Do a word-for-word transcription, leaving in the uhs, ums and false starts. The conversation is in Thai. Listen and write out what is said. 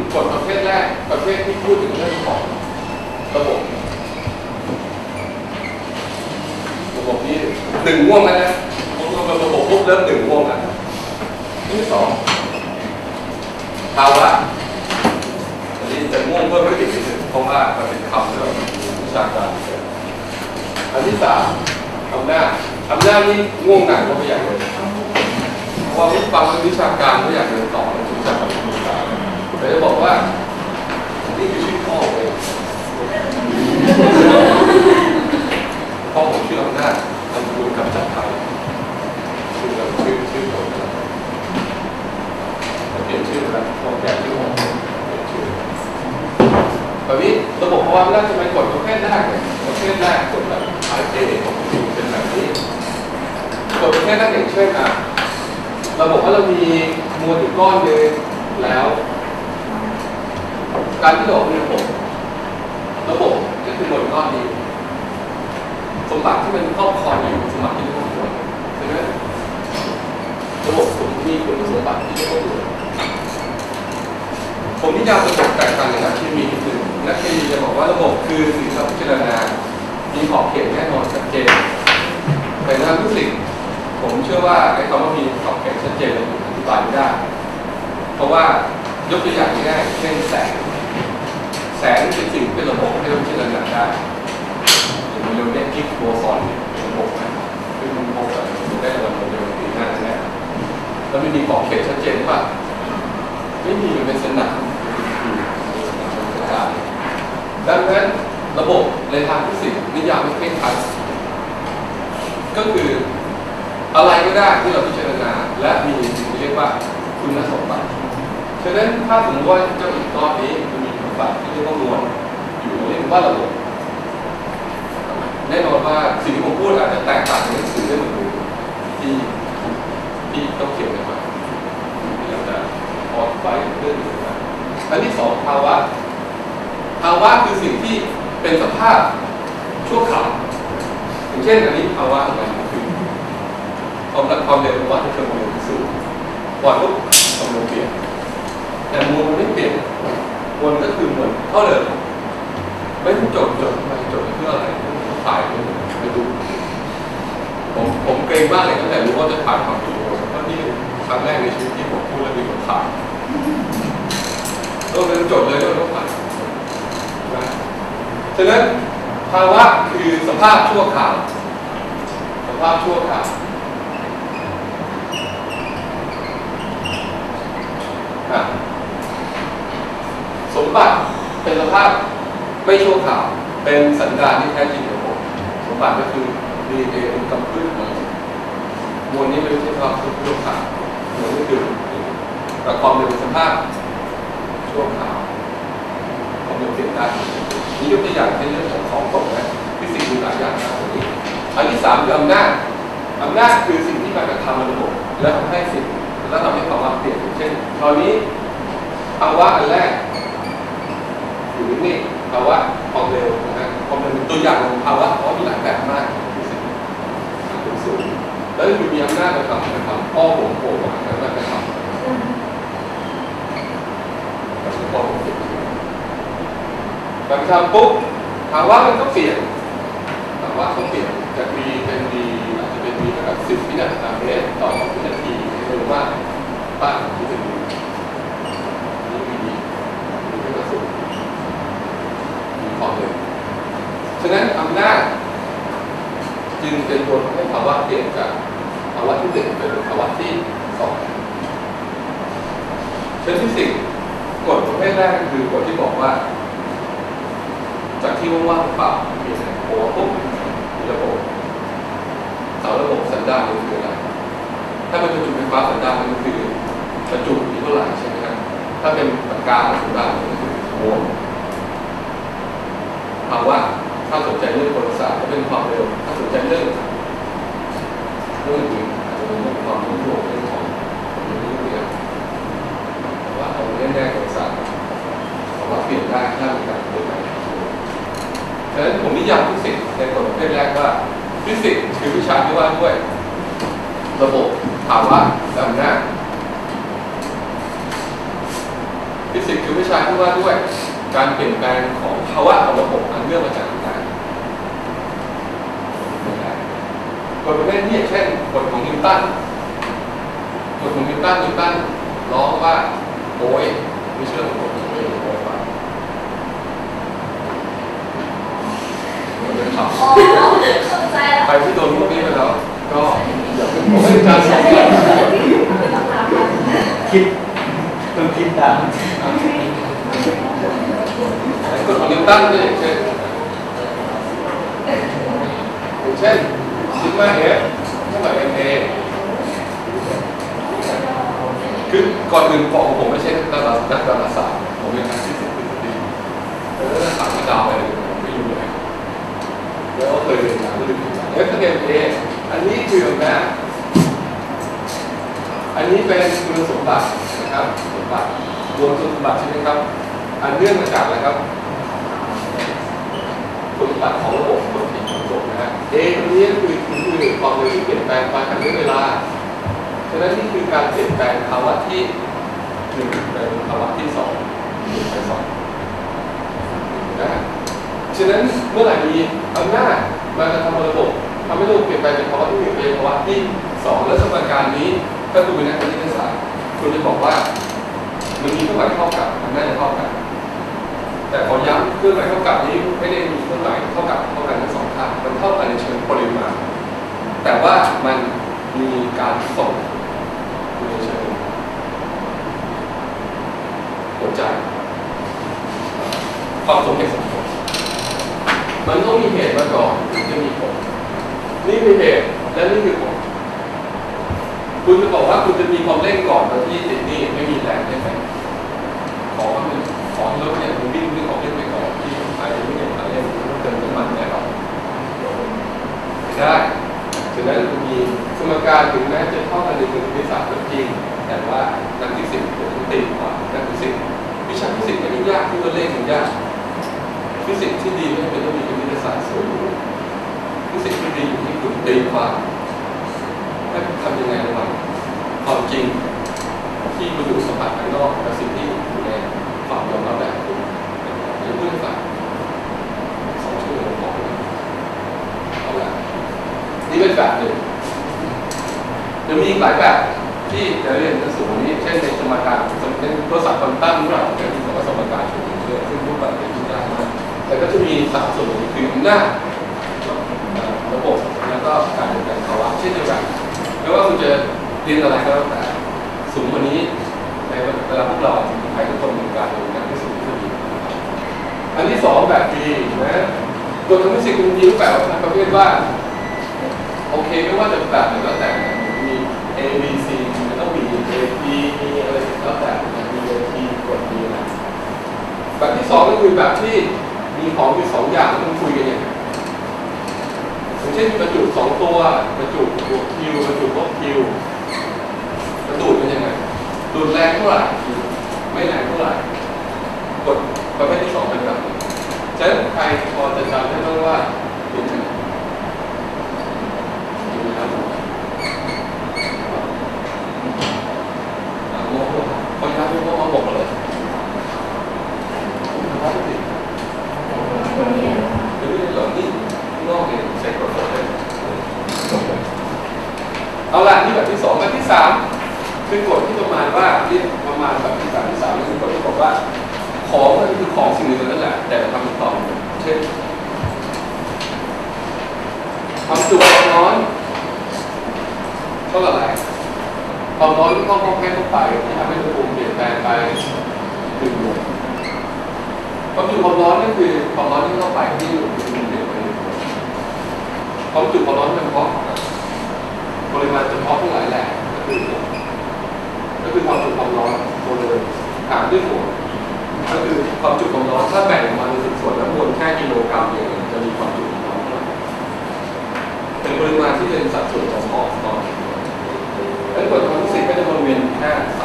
กฎประเภทแรกประเภทที่พูดถึงเรื่องของระบบระบบนี้หนึ่งง่วงแล้วนะผมลงระบบปุ๊บเริ่มหนึ่งง่วงแล้วที่สองภาวะอันนี้จะง่วงเพิ่มขึ้นอีกนิดนึงเพราะว่ามันเป็นคำเรื่องวิชาการอันที่สามอำนาจอำนาจนี่ง่วงหนักก็ไม่อยากเลยเพราะว่าวิฟังวิชาการไม่อยากเรียนต่อในวิชาการศึกษาแต่จะบอกว่านี่คือชื่อพ่อเลยพ่อผมชื่ออำนาจทำบุญกับจัดไทยชื่อชื่อชื่อผมเปลี่ยนชื่อแล้วพอแก่ชื่อผมเปลี่ยนชื่อตอนนี้ระบบภาวะอำนาจจะเป็นกฎประเภทแรกเลยประเภทแรกกฎแบบไอเอของคุณเป็นแบบนี้กฎประเภทแรกอย่างเช่นอ่ะระบบว่าเรามีมวลอยู่ก้อนนึงแล้วการที่เราเป็นระบบระบบก็คือมวลก้อนนี้สมบัติที่มันครอบครองอยู่สมบัติที่เรียกว่ามวลใช่ไหมระบบผมมีคุณสมบัติที่เรียกว่ามวลผมนิยามระบบแตกต่างจากนักเคมีคือนักเคมีจะบอกว่าระบบคือสิ่งที่เราพิจารณามีขอบเขตแน่นอนชัดเจนแต่ในทางฟิสิกส์ผมเชื่อว่าไอ้คำว่ามีขอบเขตชัดเจนเราอธิบายไม่ได้เพราะว่ายกตัวอย่างง่ายๆเช่นแสงแสงเป็นสิ่งเป็นระบบให้เราพิจารณาได้อย่างเร็วเนี่ยกิฟต์โบซอนเป็นระบบนะคือมันพบกันได้ระดับเร็วปีหน้าแน่แล้วไม่มีขอบเขตชัดเจนป่ะไม่มีมันเป็นสนามดังนั้นระบบในทางฟิสิกส์นิยามไม่เคร่งครัดก็คืออะไรก็ได้ที่เราพิจารณาและมีสิ่งที่เรียกว่าคุณสมบัติฉะนั้นถ้าสมมติว่าเจ้าหินก้อนนี้มันมีคุณสมบัติที่เรียกว่ามวลอยู่เรียกว่าระบบแน่นอนว่าสิ่งที่ผมพูดอาจจะแตกต่างจากหนังสือได้เหมือนกันที่ที่ต้องเขียนกันมาที่เราจะออกไปเรื่องนี้นะอันที่สองภาวะภาวะคือสิ่งที่เป็นสภาพชั่วคราวอย่างเช่นอันนี้ภาวะอะไรคือความรักความเร็วความที่เทอร์โมเมตรสูงปล่อยปุ๊บความเร็วเปลี่ยนแต่มวลมันไม่เปลี่ยนมวลก็คือเหมือนเท่าเดิมไม่ต้องจบจบไม่จบเพื่ออะไรถ่ายไปดูผมผมเกรงมากเลยตั้งแต่รู้ว่าจะถ่ายความจริงเพราะนี่ครั้งแรกในชีวิตที่ผมพูดแล้วมีคนถ่ายต้องเป็นจบเลยต้องถ่ายฉะนั้นภาวะคือสภาพชั่วคราวสภาพชั่วคราวสมบัติเป็นสภาพไม่ชั่วคราวเป็นสันดานที่แท้จริงของผมสมบัติก็คือ ดี เอ็น เอ เป็นกำพืชของมวลนี้ไม่ใช่สภาพชั่วคราวมวลนี้คือแต่ความเร็วเป็นสภาพชั่วคราวความเร็วเปลี่ยนได้นี่ยกตัวอย่างในเรื่องของของตกนะฟิสิกส์มีหลายอย่างนะนี้อันที่สามคืออำนาจอำนาจคือสิ่งที่มากระทำในระบบและทำให้สิ่งและทำให้ภาวะเปลี่ยนเช่นตอนนี้ภาวะอันแรกอยู่นี่ภาวะความเร็วนะฮะความเร็วเป็นตัวอย่างของภาวะเพราะมีหลายแบบมากฟิสิกส์เป็นสูงแล้วอยู่มีอำนาจกระทำกระทำพ่อผมโผล่มาแล้วกระทำพ่อผมการทำปุ๊บภาวะมันก็เปลี่ยนภาวะก็เปลี่ยนจากมีเป็นดีอาจจะเป็นดีระดับสิบวินาทีเมตรต่อวินาทีหรือว่าป้าที่เป็นดีนี่มีดีมีเป็นกระสุนมีความเร็วฉะนั้นอำนาจจึงเป็นตัวให้ภาวะเปลี่ยนจากภาวะที่หนึ่งเป็นภาวะที่สองเช่นที่สิ่งกฎประเภทแรกคือกฎที่บอกว่าจากที่ว่างๆเปล่ามีแต่โอ้ปุ๊บมีระบบเสาระบบสันดานมันคืออะไรถ้าเป็นประจุไฟฟ้าสันดานมันคือประจุมีเท่าไหร่ใช่ไหมครับถ้าเป็นปากกาสันดานมันคือโวลต์ภาวะถ้าสนใจเรื่องโทรศัพท์ก็เป็นความเร็วถ้าสนใจเรื่องเรื่องอื่นอาจจะเป็นเรื่องความรุ่งโรจน์เรื่องของเรื่องเรียนแต่ว่าเอาแน่ๆโทรศัพท์ภาวะเปลี่ยนได้ถ้ามีการเปลี่ยนแปลงฉะนั้นผมนิยามฟิสิกส์ในกฎประเภทแรกว่าฟิสิกส์คือวิชาที่ว่าด้วยระบบภาวะและอำนาจฟิสิกส์คือวิชาที่ว่าด้วยการเปลี่ยนแปลงของภาวะของระบบอันเนื่องมาจากการกฎประเภทนี้เช่นกฎของนิวตันกฎของนิวตันนิวตันร้องว่าโอ้ยไม่เชื่อผมผมไม่รู้โอ้ยว่าใครที่โดนพวกนี้ไปแล้วก็อย่าเพิ่งผมไม่การสอนคิดต้องคิดตามกฎของนิวตันด้วยอย่างเช่นอย่างเช่นซิกมาเอฟเท่ากับเอ็มเอคือก่อนอื่นของผมไม่ใช่นักดารานักดาราศาสตร์ผมเป็นนักฟิสิกส์ทฤษฎีแต่ถ้าถามว่าดาวอะไรผมไม่รู้เลยแล้วเคยเรียนมาเรื่องนี้เอฟเท่ากับเอ็มเออันนี้คือนะอันนี้เป็นคุณสมบัตินะครับสมบัติรวมคุณสมบัติใช่ไหมครับอันเนื่องมาจากอะไรครับคุณสมบัติของระบบปกติของระบบนะฮะ A ตรงนี้ก็คือคือความเร็วที่เปลี่ยนแปลงไปตามเวลาฉะนั้นนี่คือการเปลี่ยนแปลงภาวะที่หนึ่งเป็นภาวะที่สองไปสองนะฉะนั้นเมื่อไหร่มีอำนาจมากระทำระบบทำให้ระบบเปลี่ยนแปลงเป็นภาวะที่หนึ่งเป็นภาวะที่สองและสมการนี้ถ้าคุณเป็นนักวิทยาศาสตร์คุณจะบอกว่ามันมีเครื่องหมายเท่ากับมันน่าจะเท่ากันแต่ขอย้ำเครื่องหมายเท่ากับนี้ไม่ได้มีเครื่องหมายเท่ากับเท่ากันทั้งสองข้างมันเท่ากันในเชิงปริมาณแต่ว่ามันมีการส่งในเชิงหัวใจความสมเหตุสมผลมันต้องมีเหตุมาก่อนถึงจะมีผลนี่คือเหตุและนี่คือผลคุณจะบอกว่าคุณจะมีความเร่งก่อนตอนที่ติดนี่ไม่มีแรงได้ไหมขอมันขอรถเนี่ยมันวิ่งด้วยของเล่นไปก่อนที่ใครไม่เห็นอะไรเติมน้ำมันได้หรอไม่ได้ฉะนั้นมีสมการถึงแม้จะเท่ากันในเชิงวิทยาศาสตร์ก็จริงแต่ว่านักฟิสิกส์เป็นตีกว่านักฟิสิกส์วิชาฟิสิกส์มันยากที่ตัวเลขมันยากฟิสิกส์ที่ดีไม่เป็นต้องมีวิทยาศาสตร์สูงฟิสิกส์ที่ดีอยู่ที่คุณตีความให้ทำยังไงระหว่างความจริงที่มาอยู่สัมผัสภายนอกกับสิ่งที่อยู่ในความยอมรับแบบคุณหรือพูดให้ฟังสองชั่วโมงบอกเลยเอาละนี่เป็นแบบหนึ่งจะมีอีกหลายแบบที่จะเรียนในส่วนนี้เช่นในสมการเป็นตัวสับควอนตัมหรือเปล่าจะมีคำว่าสมการชุดนี้ด้วยซึ่งรูปแบบเป็นที่ยากมากแต่ก็จะมีสามส่วนนี้คือหน้าระบบแล้วก็การเปลี่ยนแปลงภาวะเช่นเดียวกันไม่ว่าคุณจะเรียนอะไรก็แล้วแต่สูงกว่านี้ในเวลาพวกเราใครทุกคนมีการเรียนการที่สูงที่ดีอันที่สองแบบดีนะตัวทางฟิสิกส์มีรูปแบบประเภทว่าโอเคไม่ว่าจะแบบไหนก็แต่มี A B C มันต้องมี A B มีอะไรก็แต่มี A T กด D นะแบบที่สองก็คือแบบที่มีของมีสองอย่างต้องคุยกันอย่างอย่างเช่นบรรจุสองตัวบรรจุบวก Q บรรจุลบ Q กระดูดเป็นยังไงดูดแรงเท่าไหร่ไม่แรงเท่าไหร่กดประเภทที่สองเป็นแบบนี้ฉะนั้นใครพอจะจำได้บ้างว่าเป็นยังไงดูนะครับโม่พอย้ำโม่เอาบอกเลยครับสิเดี๋ยวนี้เหล่านี้นอกเนี่ยใส่กระสุนเลยเอาละนี่แบบที่สองแบบที่สามคือกฎที่ประมาณว่าที่ประมาณแบบที่สามที่สามคือกฎที่บอกว่าของมันคือของสิ่งหนึ่งนั่นแหละแต่ทำเป็นต่อเช่นความจุความร้อนเท่ากับอะไรความร้อนที่เข้าห้องแค่เข้าไปที่ทำให้อุณหภูมิเปลี่ยนแปลงไปหนึ่งหน่วยความจุความร้อนนั่นคือความร้อนที่เข้าไปที่อุณหภูมิเปลี่ยนไปความจุความร้อนเฉพาะปริมาณเฉพาะเท่าไหร่แหละก็คือก็คือความจุความร้อนตัวเลยหารด้วยหน่วยก็คือความจุความร้อนถ้าแบ่งออกมาเป็นสิบส่วนแล้วมวลแค่กิโลกรัมเองจะมีความจุความร้อนเท่าไหร่เป็นปริมาณที่เป็นสัดส่วนเฉพาะตอนแล้วกฎทางฟิสิกส์ก็จะวนเวียนแค่